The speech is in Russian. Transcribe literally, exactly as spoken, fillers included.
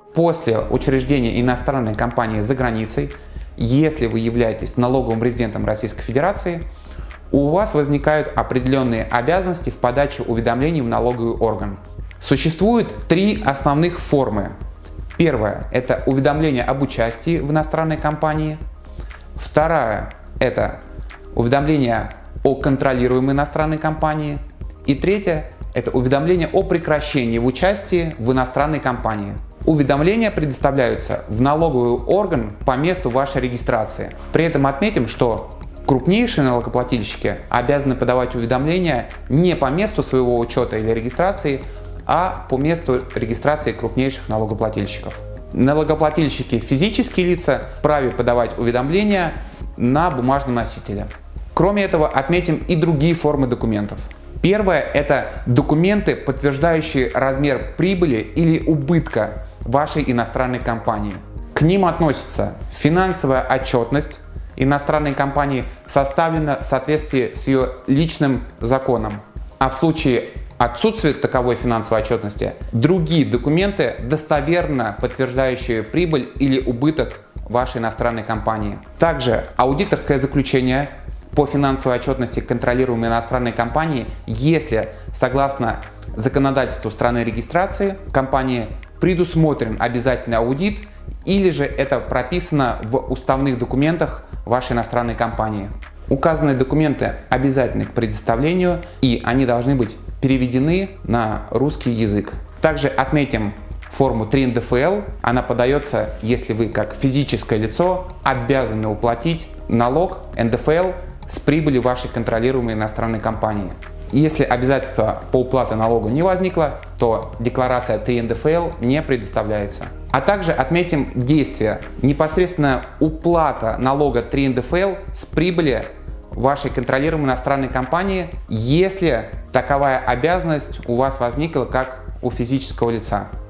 После учреждения иностранной компании за границей, если вы являетесь налоговым резидентом Российской Федерации, у вас возникают определенные обязанности в подаче уведомлений в налоговый орган. Существует три основных формы. Первая – это уведомление об участии в иностранной компании. Вторая – это уведомление о контролируемой иностранной компании. И третья – это уведомление о прекращении в участии в иностранной компании. Уведомления предоставляются в налоговый орган по месту вашей регистрации. При этом отметим, что крупнейшие налогоплательщики обязаны подавать уведомления не по месту своего учета или регистрации, а по месту регистрации крупнейших налогоплательщиков. Налогоплательщики физические лица вправе подавать уведомления на бумажном носителе. Кроме этого, отметим и другие формы документов. Первое – это документы, подтверждающие размер прибыли или убытка вашей иностранной компании. К ним относится финансовая отчетность иностранной компании, составлена в соответствии с ее личным законом. А в случае отсутствия таковой финансовой отчетности, другие документы, достоверно подтверждающие прибыль или убыток вашей иностранной компании. Также аудиторское заключение по финансовой отчетности контролируемой иностранной компании, если согласно законодательству страны регистрации компании предусмотрен обязательный аудит, или же это прописано в уставных документах вашей иностранной компании. Указанные документы обязательны к предоставлению, и они должны быть переведены на русский язык. Также отметим форму три эн дэ эф эл. Она подается, если вы как физическое лицо обязаны уплатить налог эн дэ эф эл с прибыли вашей контролируемой иностранной компании. Если обязательство по уплате налога не возникло, то декларация три эн дэ эф эл не предоставляется. А также отметим действие. Непосредственно уплата налога три эн дэ эф эл с прибыли вашей контролируемой иностранной компании, если таковая обязанность у вас возникла как у физического лица.